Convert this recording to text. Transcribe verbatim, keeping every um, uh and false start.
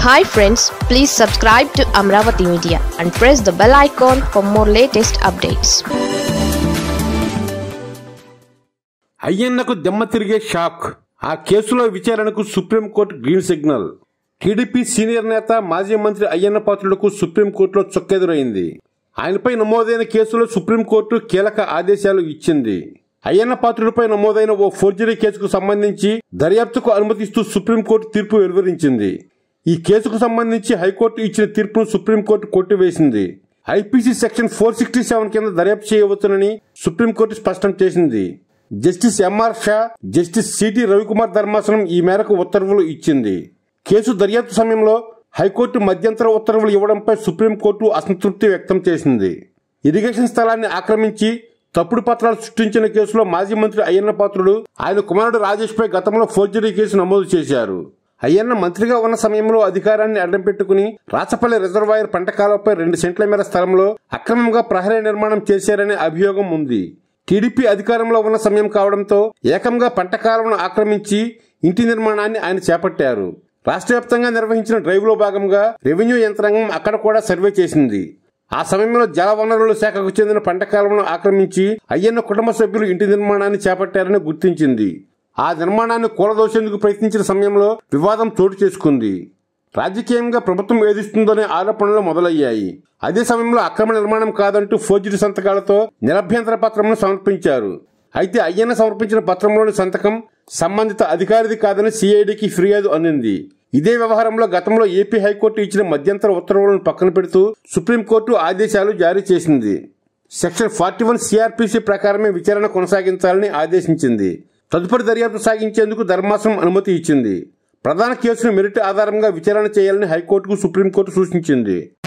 Hi friends, please subscribe to Amaravathi Media and press the bell icon for more latest updates. అయ్యన్నకు దెమ్మ తిరిగే shock. ఆ కేసులో విచారణకు Supreme Court green signal. TDP senior నేత మాజీ మంత్రి అయ్యన్న పాత్రుడుకు సుప్రీంకోర్టులో చొక్కెదురైంది. ఆయనపై నమోదైన కేసులో సుప్రీంకోర్టు కీలక ఆదేశాలు ఇచ్చింది. అయ్యన్న పాత్రుడిపై నమోదైన ఓ ఫోర్జరీ కేసుకు సంబంధించి దర్యాప్తుకు అనుమతిస్తూ సుప్రీంకోర్టు తీర్పు వెలువరించింది. ఈ కేసుకు సంబంధించి హైకోర్టు ఇచ్చిన తీర్పును సుప్రీంకోర్టు కొట్టివేసింది. IPC section four sixty seven కింద దర్యాప్తు చేయవచ్చునని సుప్రీంకోర్టు స్పష్టం చేసింది. Justice MR Shah, Justice CT Ravikumar ధర్మాసనం ఈ మేరకు ఉత్తర్వులు ఇచ్చింది. కేసు దర్యాప్తు సమయంలో హైకోర్టు మధ్యంతర ఉత్తర్వులు ఇవ్వడంపై సుప్రీంకోర్టు అసంతృప్తి వ్యక్తం చేసింది. ఇరిగేషన్ స్థలాన్ని ఆక్రమించి తప్పుడు పత్రాలు సృష్టించిన కేసులో మాజీ మంత్రి అయ్యన్న పాత్రుడు, ఆయన కుమారుడు రాజేష్ పై గతంలో ఫోర్జరీ కేసు నమోదు చేశారు. అయ్యన్న మంత్రిగా ఉన్న సమయంలో అధికారాన్ని అడ్డం పెట్టుకుని రాచపల్లి రిజర్వాయర్ పంట కాలువపై రెండు సెంట్ల మేర స్థలంలో అక్రమంగా ప్రహరీ నిర్మాణం చేశారనే అభియోగం ఉంది. టీడీపీ అధికారంలో ఉన్న సమయం కావడంతో ఏకంగా పంట కాలువను ఆక్రమించి ఇంటి నిర్మాణాన్ని ఆయన చేపట్టారు. రాష్ట్ర వ్యాప్తంగా నిర్వహించిన డ్రైవ్ లో భాగంగా రెవెన్యూ యంత్రాంగం అక్కడ కూడా సర్వే చేసింది. ఆ సమయంలో జల వనరుల శాఖకు చెందిన పంట కాలువను ఆక్రమించి అయ్యన్న కుటుంబ సభ్యులు ఇంటి నిర్మాణాన్ని చేపట్టారని గుర్తించింది. ఆ నిర్మాణాన్ని కూలదోసేందుకు ప్రయత్నించిన సమయంలో వివాదం చోటు చేసుకుంది. రాజకీయంగా ప్రభుత్వం వేధిస్తుందనే ఆరోపణలు మొదలయ్యాయి. అదే సమయంలో అక్రమ నిర్మాణం కాదంటూ ఫోర్జరీ సంతకాలతో నిరభ్యంతర పత్రంను సమర్పించారు. అయితే అయ్యన్న సమర్పించిన పత్రంలోని సంతకం సంబంధిత అధికారిది కాదని సిఐడికి ఫిర్యాదు అందింది. ఇదే వ్యవహారంలో గతంలో ఏపీ హైకోర్టు ఇచ్చిన మధ్యంతర ఉత్తర్వులను పక్కన పెడుతూ సుప్రీంకోర్టు ఆదేశాలు జారీ చేసింది. సెక్షన్ ఫార్టీ వన్ సిఆర్పిసి ప్రకారమే విచారణ కొనసాగించాలని ఆదేశించింది. తదుపరి దర్యాప్తు సాగించేందుకు ధర్మాసనం అనుమతి ఇచ్చింది. ప్రధాన కేసును మెరిట్ ఆధారంగా విచారణ చేయాలని హైకోర్టుకు సుప్రీంకోర్టు సూచించింది.